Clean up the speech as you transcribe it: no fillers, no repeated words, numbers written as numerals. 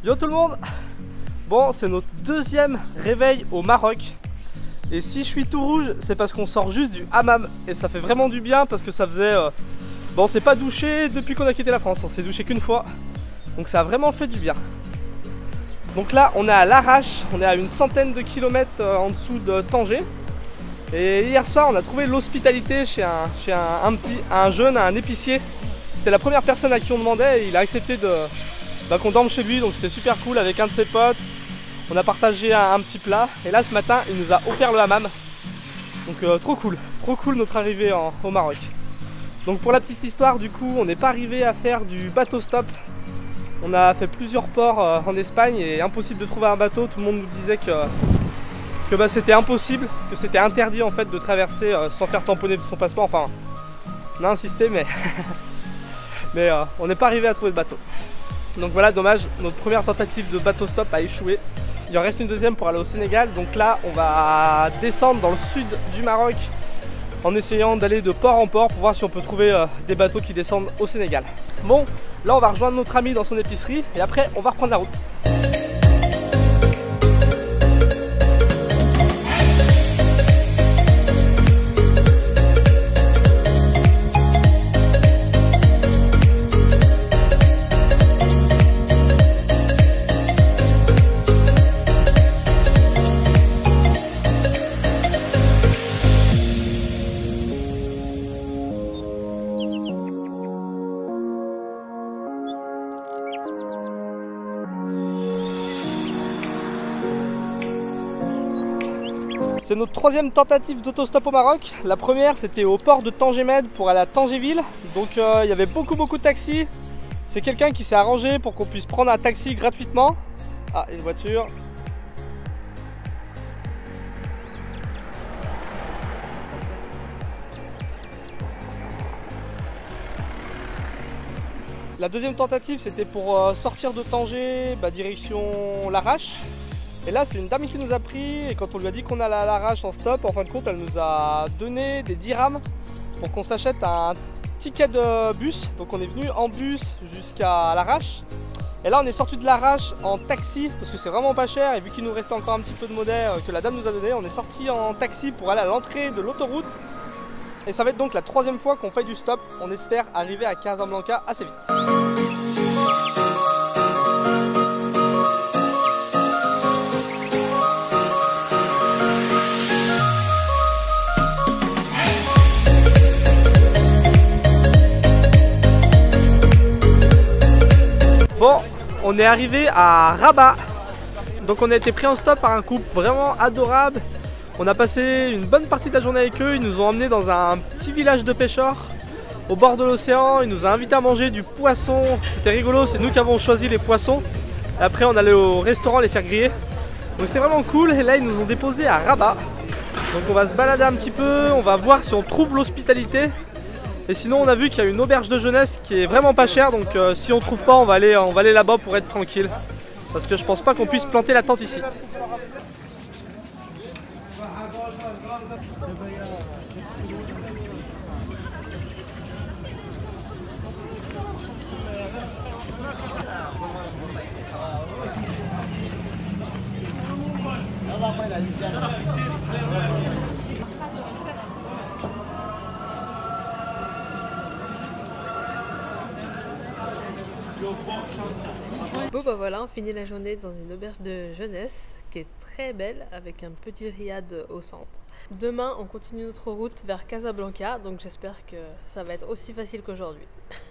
Yo tout le monde. Bon, c'est notre deuxième réveil au Maroc. Et si je suis tout rouge, c'est parce qu'on sort juste du hammam. Et ça fait vraiment du bien parce que ça faisait... Bon, on s'est pas douché depuis qu'on a quitté la France. On s'est douché qu'une fois. Donc ça a vraiment fait du bien. Donc là, on est à Larache. On est à une centaine de kilomètres en dessous de Tanger. Et hier soir, on a trouvé l'hospitalité chez un jeune, un épicier. C'était la première personne à qui on demandait et il a accepté qu'on dorme chez lui. Donc c'était super cool avec un de ses potes. On a partagé un petit plat. Et là, ce matin, il nous a offert le hammam. Donc trop cool notre arrivée au Maroc. Donc pour la petite histoire, du coup, on n'est pas arrivé à faire du bateau stop. On a fait plusieurs ports en Espagne et impossible de trouver un bateau. Tout le monde nous disait que c'était impossible, que c'était interdit en fait de traverser sans faire tamponner son passeport. Enfin, on a insisté, mais, on n'est pas arrivé à trouver de bateau. Donc voilà, dommage, notre première tentative de bateau stop a échoué. Il en reste une deuxième pour aller au Sénégal. Donc là, on va descendre dans le sud du Maroc en essayant d'aller de port en port pour voir si on peut trouver des bateaux qui descendent au Sénégal. Bon, là on va rejoindre notre ami dans son épicerie et après on va reprendre la route. C'est notre troisième tentative d'autostop au Maroc. La première c'était au port de Tangemed pour aller à Tangéville. Donc il y avait beaucoup de taxis. C'est quelqu'un qui s'est arrangé pour qu'on puisse prendre un taxi gratuitement. Ah, une voiture. La deuxième tentative c'était pour sortir de Tanger, direction Larache. Et là c'est une dame qui nous a pris et quand on lui a dit qu'on allait à Larache en stop, en fin de compte elle nous a donné des dirhams pour qu'on s'achète un ticket de bus. Donc on est venu en bus jusqu'à Larache. Et là on est sorti de Larache en taxi parce que c'est vraiment pas cher et vu qu'il nous restait encore un petit peu de monnaie que la dame nous a donné, on est sorti en taxi pour aller à l'entrée de l'autoroute. Et ça va être donc la troisième fois qu'on fait du stop. On espère arriver à Casablanca assez vite. Bon, on est arrivé à Rabat. Donc on a été pris en stop par un couple vraiment adorable. On a passé une bonne partie de la journée avec eux. Ils nous ont emmenés dans un petit village de pêcheurs au bord de l'océan. Ils nous ont invités à manger du poisson. C'était rigolo, c'est nous qui avons choisi les poissons. Et après on allait au restaurant les faire griller. Donc c'était vraiment cool. Et là ils nous ont déposés à Rabat. Donc on va se balader un petit peu. On va voir si on trouve l'hospitalité. Et sinon on a vu qu'il y a une auberge de jeunesse qui est vraiment pas chère. Donc si on trouve pas on va aller là-bas pour être tranquille. Parce que je pense pas qu'on puisse planter la tente ici. Bon bah voilà, on finit la journée dans une auberge de jeunesse qui est très belle avec un petit riad au centre. Demain on continue notre route vers Casablanca, donc j'espère que ça va être aussi facile qu'aujourd'hui.